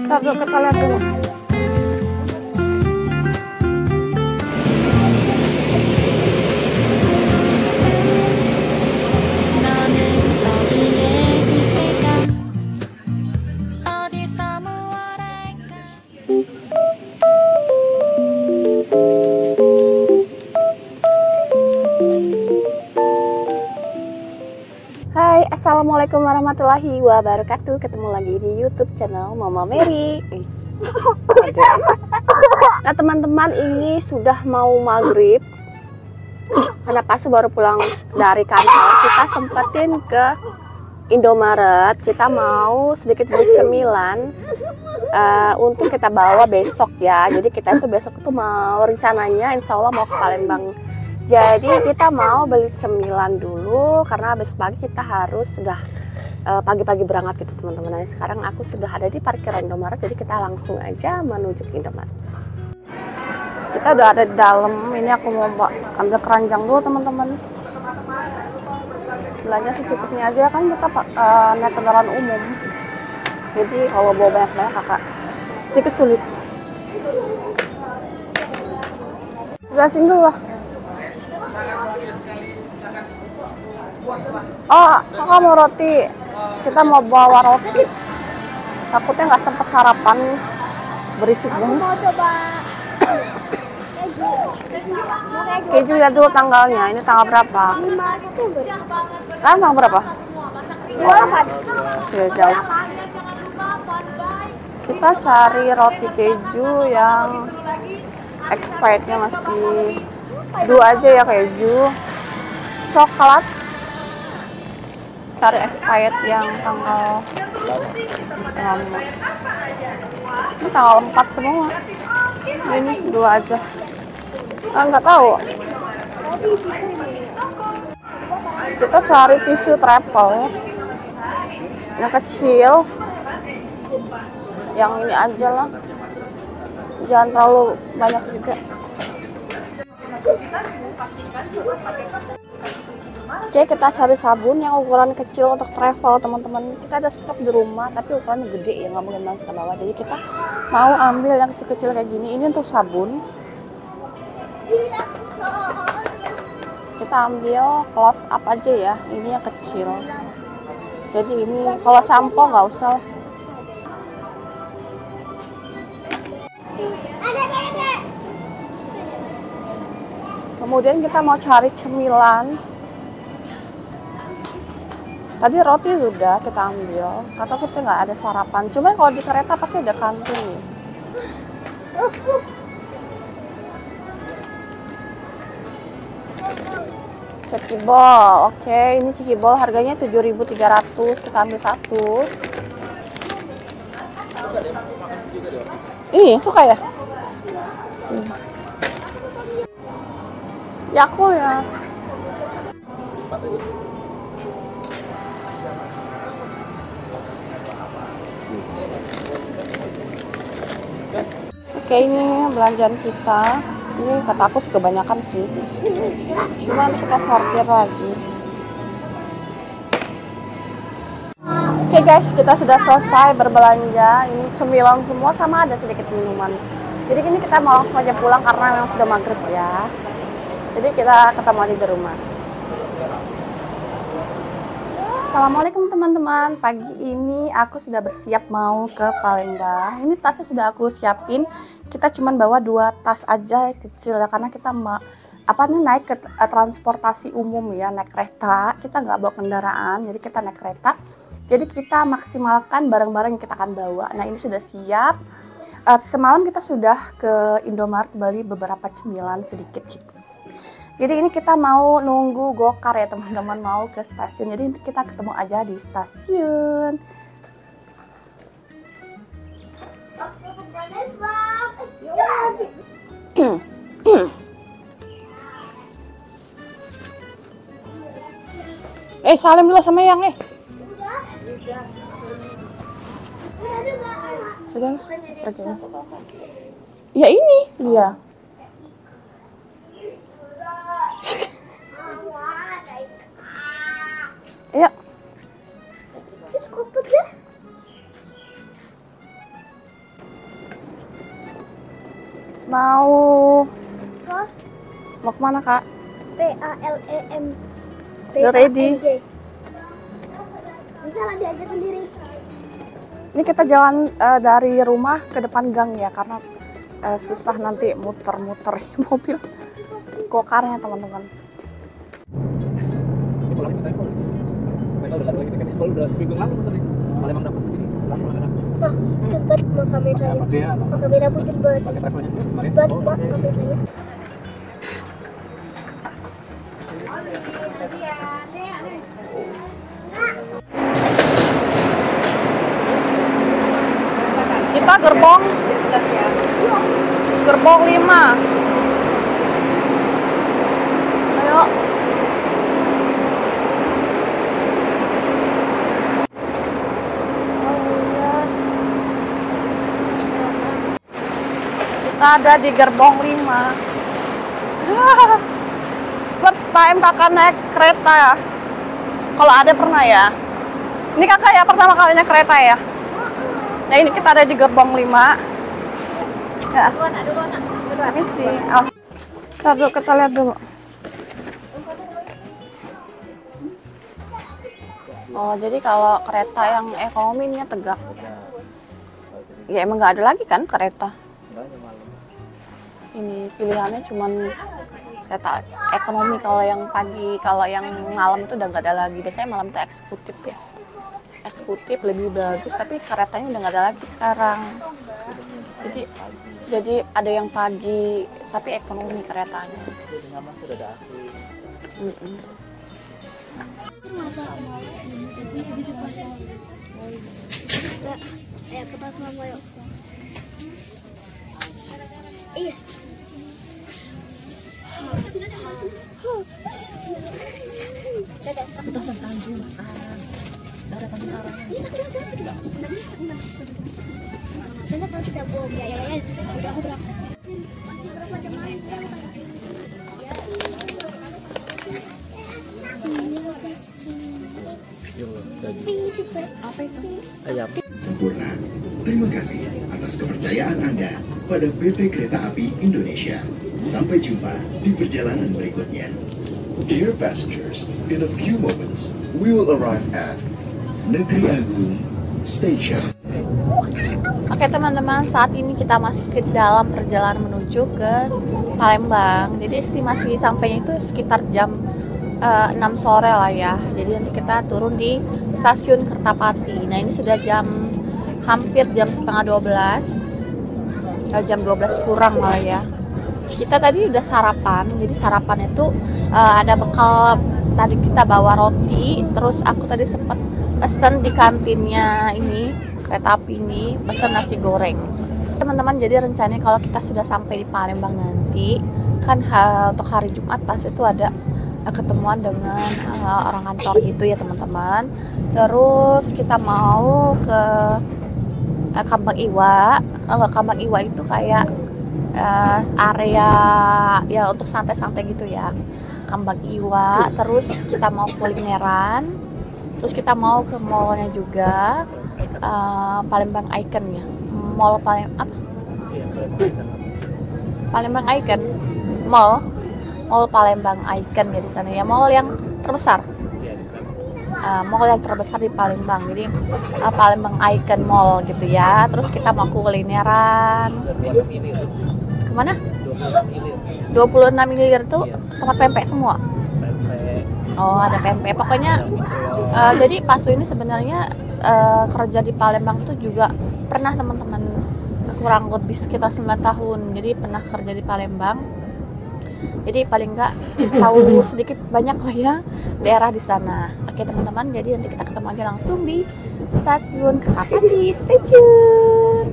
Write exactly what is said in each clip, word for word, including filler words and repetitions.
Kita, kita lihat dulu. Hai, assalamualaikum warahmatullahi wabarakatuh. Ketemu lagi di YouTube channel Mama Mary. Nah teman-teman, ini sudah mau maghrib. Karena pas baru pulang dari kantor, kita sempetin ke Indomaret. Kita mau sedikit beli cemilan uh, untuk kita bawa besok ya. Jadi kita itu besok itu mau rencananya insya Allah mau ke Palembang. Jadi kita mau beli cemilan dulu karena besok pagi kita harus sudah pagi-pagi uh, berangkat gitu teman-teman. Nah, sekarang aku sudah ada di parkiran Indomaret, jadi kita langsung aja menuju ke Indomaret. Kita udah ada di dalam. Ini aku mau ambil keranjang dulu teman-teman. Belanja secukupnya aja kan kita uh, naik kendaraan umum. Jadi kalau bawa banyak-banyak kakak sedikit sulit. Sebelah sini dulu lah. Oh, kakak mau roti. Kita mau bawa roti. Takutnya nggak sempet sarapan, berisik banget. Mau coba keju. Keju lihat dulu tanggalnya. Ini tanggal berapa? lima September. Sekarang tanggal berapa? dua puluh delapan. Masih jauh. Kita cari roti keju yang expirednya masih dua aja ya keju. Coklat cari expired yang tanggal lama. Ini tanggal empat semua. Ini dua aja. Ah, nggak tahu. Kita cari tisu travel yang kecil. Yang ini aja lah. Jangan terlalu banyak juga. Oke, kita cari sabun yang ukuran kecil untuk travel teman-teman. Kita ada stok di rumah tapi ukurannya gede ya, nggak mungkin banget kita bawa. Jadi kita mau ambil yang kecil-kecil kayak gini. Ini untuk sabun. Kita ambil close up aja ya. Ini yang kecil. Jadi ini kalau sampo nggak usah. Kemudian kita mau cari cemilan. Tadi roti sudah kita ambil, kata kita nggak ada sarapan. Cuma kalau di kereta pasti ada kantin nih. Cekibol, oke, ini cekibol harganya tujuh ribu tiga ratus, kita ambil satu. Ini suka ya? Hmm. Yakul ya. Oke, ini belanjaan kita. Ini kata aku sih kebanyakan sih. Cuma kita sortir lagi. Oke guys, kita sudah selesai berbelanja. Ini cemilan semua sama ada sedikit minuman. Jadi ini kita mau langsung aja pulang karena memang sudah maghrib ya. Jadi kita ketemu lagi di rumah. Assalamualaikum teman-teman. Pagi ini aku sudah bersiap mau ke Palembang. Ini tasnya sudah aku siapin. Kita cuma bawa dua tas aja kecil ya karena kita ma apa nih naik ke transportasi umum ya, naik kereta. Kita nggak bawa kendaraan, jadi kita naik kereta. Jadi kita maksimalkan barang-barang yang kita akan bawa. Nah ini sudah siap. Uh, semalam kita sudah ke Indomaret beli beberapa cemilan sedikit. Jadi ini kita mau nunggu gokar ya teman-teman, mau ke stasiun. Jadi kita ketemu aja di stasiun. Eh salim dulu sama yang eh. Sudah. Sudah. Ya ini dia. Iya. Mau Ke mau kemana kak? P A L E M. Udah ready. Bisa lah diajak sendiri. Ini kita jalan eh, dari rumah ke depan gang ya, karena eh, susah nanti muter-muter di mobil gokarnya teman-teman. Nah, cepet mau kameranya. Mau kamera pun cepet. Cepet mak kameranya. Kita gerbong gerbong lima. Ayo. Kita ada di gerbong lima. First time kakak naik kereta ya. Kalau ada pernah ya. Ini kakak ya pertama kali naik kereta ya. Nah ini kita ada di gerbong lima. Ya. Ini sih. Oh. Kita dulu, kita lihat dulu. Oh jadi kalau kereta yang ekonominya tegak. Ya emang nggak ada lagi kan kereta. Ini pilihannya cuman kereta ekonomi. Kalau yang pagi, kalau yang malam itu udah nggak ada lagi. Biasanya malam itu eksekutif ya. Eksekutif lebih bagus, tapi keretanya udah nggak ada lagi sekarang. Jadi jadi ada yang pagi, tapi ekonomi keretanya. Mm -mm. Ayo ke bawah mama yuk. Iya. Sana kalau kita bohong ya ya ya. Udah aku berangkat. Apa itu? Ayam. Sempurna. Terima kasih atas kepercayaan Anda pada P T Kereta Api Indonesia. Sampai jumpa di perjalanan berikutnya. Dear passengers, in a few moments we will arrive at Negeri Agung Station. Oke teman-teman, saat ini kita masih ke dalam perjalanan menuju ke Palembang. Jadi estimasi sampainya itu sekitar jam uh, enam sore lah ya. Jadi nanti kita turun di stasiun Kertapati. Nah ini sudah jam hampir jam setengah dua belas, uh, jam dua belas kurang lah ya. Kita tadi udah sarapan. Jadi sarapan itu uh, ada bekal. Tadi kita bawa roti. Terus aku tadi sempat pesen di kantinnya ini kereta api ini, pesen nasi goreng. Teman-teman, jadi rencananya kalau kita sudah sampai di Palembang nanti kan ha, untuk hari Jumat pas itu ada uh, ketemuan dengan uh, orang kantor gitu ya teman-teman. Terus kita mau ke uh, Kambang Iwa. uh, Kambang Iwa itu kayak uh, area ya untuk santai-santai gitu ya, Kambang Iwa. Terus kita mau kulineran, terus kita mau ke mallnya juga, uh, Palembang Icon ya, mall Palem apa? Palembang Icon, mall, mall Palembang Icon ya di sana ya, mall yang terbesar, uh, mall yang terbesar di Palembang. Jadi uh, Palembang Icon Mall gitu ya. Terus kita mau kulineran. Kemana? dua puluh enam miliar tuh tempat pempek semua. Oh ada pempek. Pokoknya uh, jadi Pasu ini sebenarnya uh, kerja di Palembang tuh juga pernah teman-teman, kurang lebih sekitar sembilan tahun. Jadi pernah kerja di Palembang. Jadi paling nggak tahu sedikit banyak lah ya daerah di sana. Oke teman-teman, jadi nanti kita ketemu aja langsung di stasiun Kertapati. Stay tune.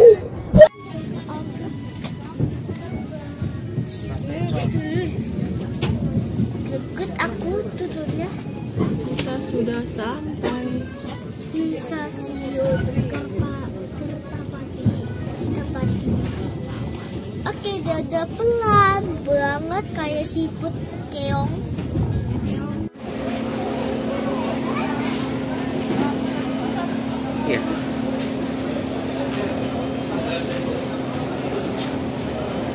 Deket aku tidurnya. Kita sudah sampai. Di stasiun Kertapati. Kertapati. Oke, dada pelan banget kayak siput keong. Iya.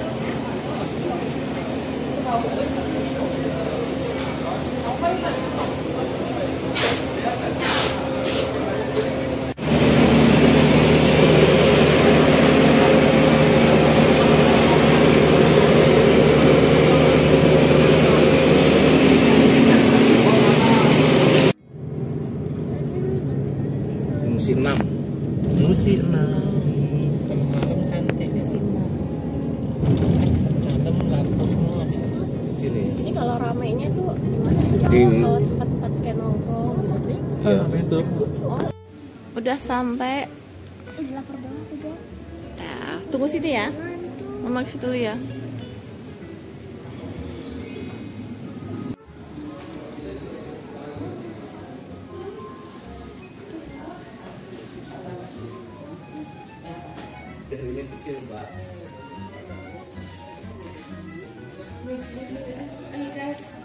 sana. Kalau malam cantik di sini. Malam lampu semua. Sini. Ini kalau ramenya tuh gimana sih Di- kalau tempat-tempat kayak nongkrong gitu? Iya, itu. Udah sampai. Udah lapar banget tuh, Bang. Nah, tunggu situ ya. Mama ke situ dulu ya. Jadinya kecil, Mbak. Ini guys,